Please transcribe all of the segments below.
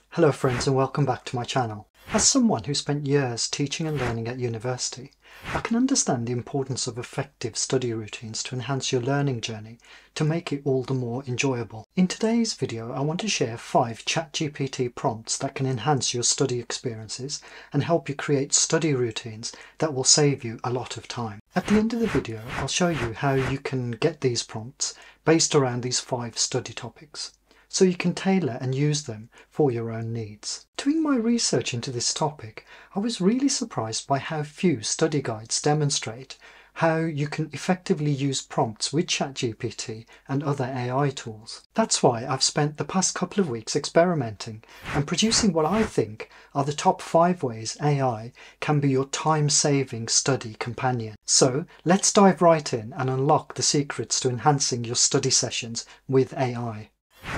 Hello friends and welcome back to my channel. As someone who spent years teaching and learning at university, I can understand the importance of effective study routines to enhance your learning journey to make it all the more enjoyable. In today's video I want to share 5 ChatGPT prompts that can enhance your study experiences and help you create study routines that will save you a lot of time. At the end of the video I'll show you how you can get these prompts based around these 5 study topics, so you can tailor and use them for your own needs. Doing my research into this topic, I was really surprised by how few study guides demonstrate how you can effectively use prompts with ChatGPT and other AI tools. That's why I've spent the past couple of weeks experimenting and producing what I think are the top 5 ways AI can be your time-saving study companion. So let's dive right in and unlock the secrets to enhancing your study sessions with AI.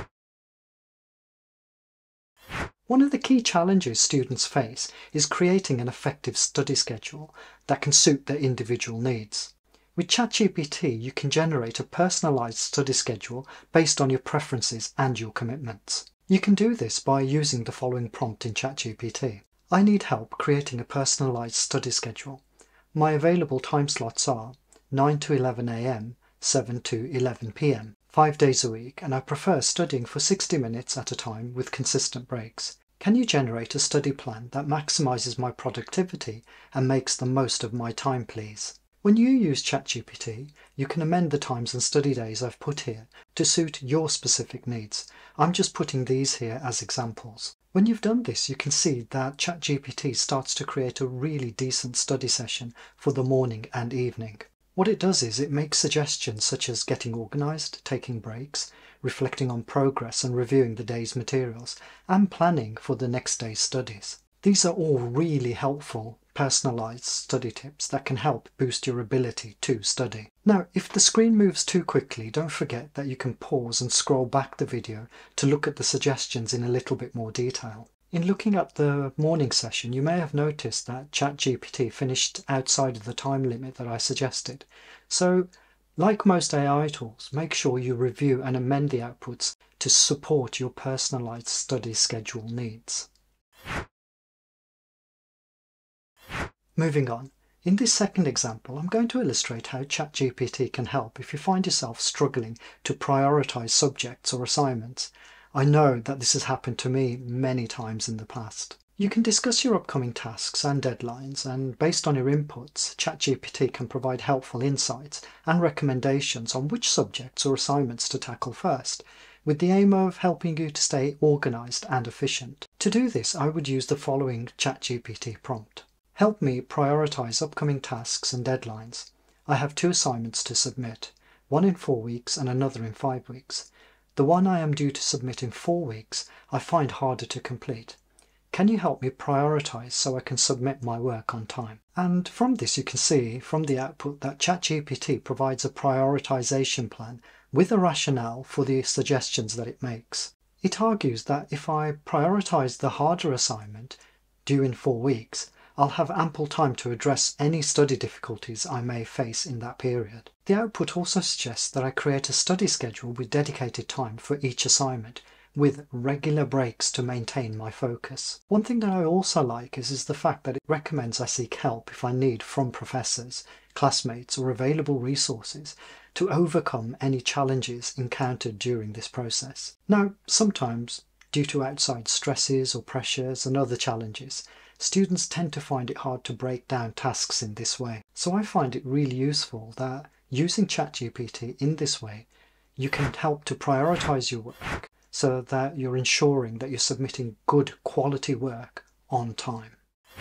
One of the key challenges students face is creating an effective study schedule that can suit their individual needs. With ChatGPT, you can generate a personalised study schedule based on your preferences and your commitments. You can do this by using the following prompt in ChatGPT. I need help creating a personalised study schedule. My available time slots are 9 to 11 AM, 7 to 11 PM. 5 days a week, and I prefer studying for 60 minutes at a time with consistent breaks. Can you generate a study plan that maximises my productivity and makes the most of my time, please? When you use ChatGPT, you can amend the times and study days I've put here to suit your specific needs. I'm just putting these here as examples. When you've done this, you can see that ChatGPT starts to create a really decent study session for the morning and evening. What it does is it makes suggestions such as getting organised, taking breaks, reflecting on progress and reviewing the day's materials, and planning for the next day's studies. These are all really helpful, personalised study tips that can help boost your ability to study. Now, if the screen moves too quickly, don't forget that you can pause and scroll back the video to look at the suggestions in a little bit more detail. In looking at the morning session, you may have noticed that ChatGPT finished outside of the time limit that I suggested. So, like most AI tools, make sure you review and amend the outputs to support your personalised study schedule needs. Moving on. In this second example, I'm going to illustrate how ChatGPT can help if you find yourself struggling to prioritise subjects or assignments. I know that this has happened to me many times in the past. You can discuss your upcoming tasks and deadlines, and based on your inputs, ChatGPT can provide helpful insights and recommendations on which subjects or assignments to tackle first, with the aim of helping you to stay organised and efficient. To do this, I would use the following ChatGPT prompt. Help me prioritise upcoming tasks and deadlines. I have 2 assignments to submit, one in 4 weeks and another in 5 weeks. The one I am due to submit in 4 weeks I find harder to complete. Can you help me prioritise so I can submit my work on time? And from this you can see from the output that ChatGPT provides a prioritisation plan with a rationale for the suggestions that it makes. It argues that if I prioritise the harder assignment due in 4 weeks, I'll have ample time to address any study difficulties I may face in that period. The output also suggests that I create a study schedule with dedicated time for each assignment, with regular breaks to maintain my focus. One thing that I also like is the fact that it recommends I seek help if I need from professors, classmates or available resources to overcome any challenges encountered during this process. Now, sometimes, due to outside stresses or pressures and other challenges, students tend to find it hard to break down tasks in this way. So I find it really useful that using ChatGPT in this way, you can help to prioritise your work so that you're ensuring that you're submitting good quality work on time.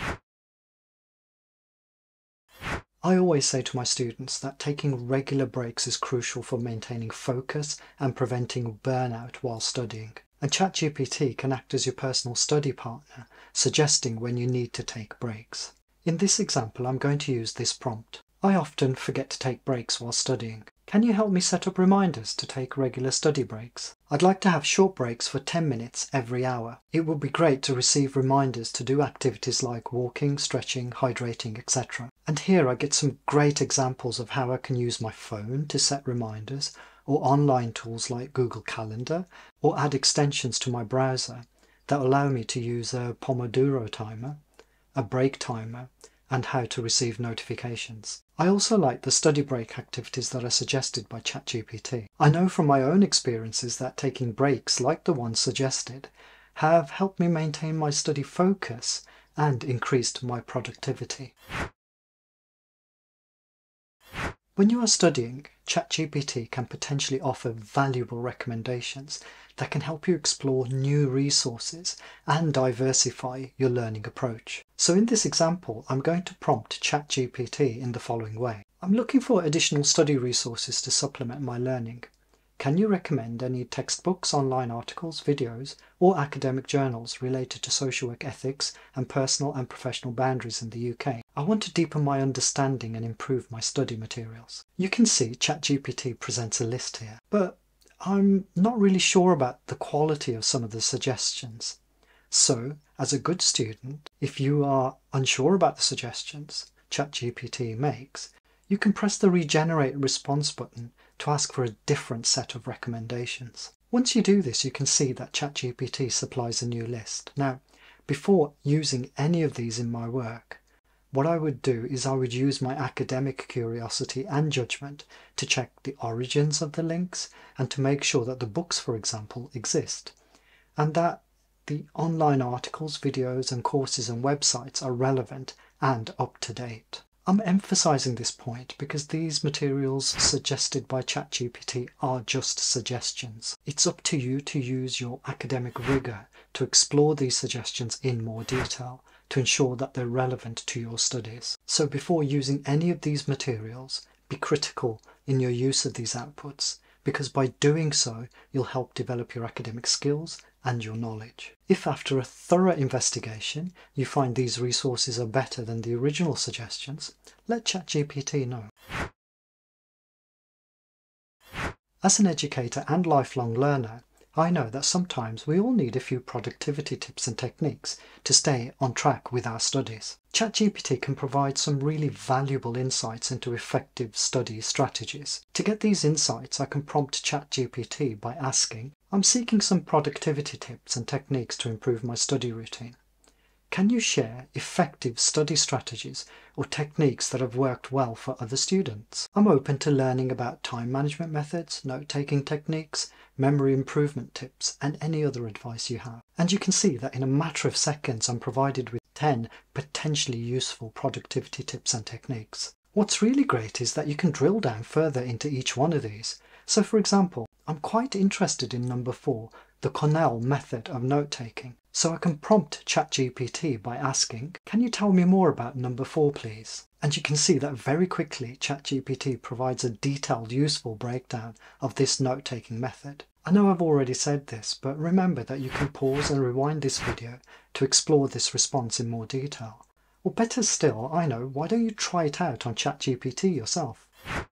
I always say to my students that taking regular breaks is crucial for maintaining focus and preventing burnout while studying. And ChatGPT can act as your personal study partner, suggesting when you need to take breaks. In this example, I'm going to use this prompt. I often forget to take breaks while studying. Can you help me set up reminders to take regular study breaks? I'd like to have short breaks for 10 minutes every hour. It would be great to receive reminders to do activities like walking, stretching, hydrating, etc. And here I get some great examples of how I can use my phone to set reminders, or online tools like Google Calendar, or add extensions to my browser that allow me to use a Pomodoro timer, a break timer, and how to receive notifications. I also like the study break activities that are suggested by ChatGPT. I know from my own experiences that taking breaks like the ones suggested have helped me maintain my study focus and increased my productivity. When you are studying, ChatGPT can potentially offer valuable recommendations that can help you explore new resources and diversify your learning approach. So in this example, I'm going to prompt ChatGPT in the following way. I'm looking for additional study resources to supplement my learning. Can you recommend any textbooks, online articles, videos, or academic journals related to social work ethics and personal and professional boundaries in the UK? I want to deepen my understanding and improve my study materials. You can see ChatGPT presents a list here, but I'm not really sure about the quality of some of the suggestions. So, as a good student, if you are unsure about the suggestions ChatGPT makes, you can press the Regenerate Response button to ask for a different set of recommendations. Once you do this, you can see that ChatGPT supplies a new list. Now, before using any of these in my work, what I would do is I would use my academic curiosity and judgment to check the origins of the links and to make sure that the books, for example, exist, and that the online articles, videos, and courses and websites are relevant and up to date. I'm emphasizing this point because these materials suggested by ChatGPT are just suggestions. It's up to you to use your academic rigor to explore these suggestions in more detail to ensure that they're relevant to your studies. So before using any of these materials, be critical in your use of these outputs, because by doing so, you'll help develop your academic skills and your knowledge. If after a thorough investigation you find these resources are better than the original suggestions, let ChatGPT know. As an educator and lifelong learner, I know that sometimes we all need a few productivity tips and techniques to stay on track with our studies. ChatGPT can provide some really valuable insights into effective study strategies. To get these insights, I can prompt ChatGPT by asking, I'm seeking some productivity tips and techniques to improve my study routine. Can you share effective study strategies or techniques that have worked well for other students? I'm open to learning about time management methods, note-taking techniques, memory improvement tips, and any other advice you have. And you can see that in a matter of seconds I'm provided with 10 potentially useful productivity tips and techniques. What's really great is that you can drill down further into each one of these. So for example, I'm quite interested in number 4, the Cooner method of note-taking. So I can prompt ChatGPT by asking, can you tell me more about number 4 please? And you can see that very quickly ChatGPT provides a detailed, useful breakdown of this note-taking method. I know I've already said this, but remember that you can pause and rewind this video to explore this response in more detail. Or better still, I know, why don't you try it out on ChatGPT yourself?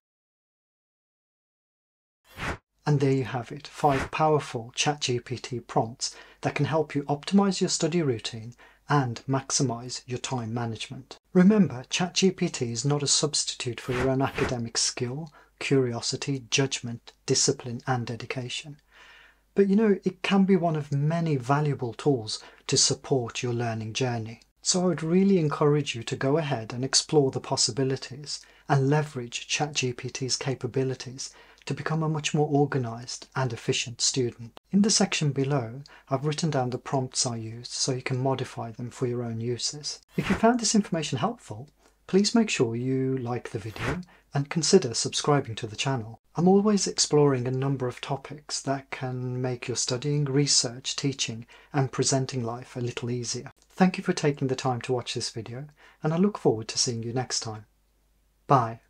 And there you have it, 5 powerful ChatGPT prompts that can help you optimize your study routine and maximize your time management. Remember, ChatGPT is not a substitute for your own academic skill, curiosity, judgment, discipline, and dedication. But you know, it can be one of many valuable tools to support your learning journey. So I would really encourage you to go ahead and explore the possibilities and leverage ChatGPT's capabilities to become a much more organised and efficient student. In the section below, I've written down the prompts I used so you can modify them for your own uses. If you found this information helpful, please make sure you like the video and consider subscribing to the channel. I'm always exploring a number of topics that can make your studying, research, teaching and presenting life a little easier. Thank you for taking the time to watch this video, and I look forward to seeing you next time. Bye.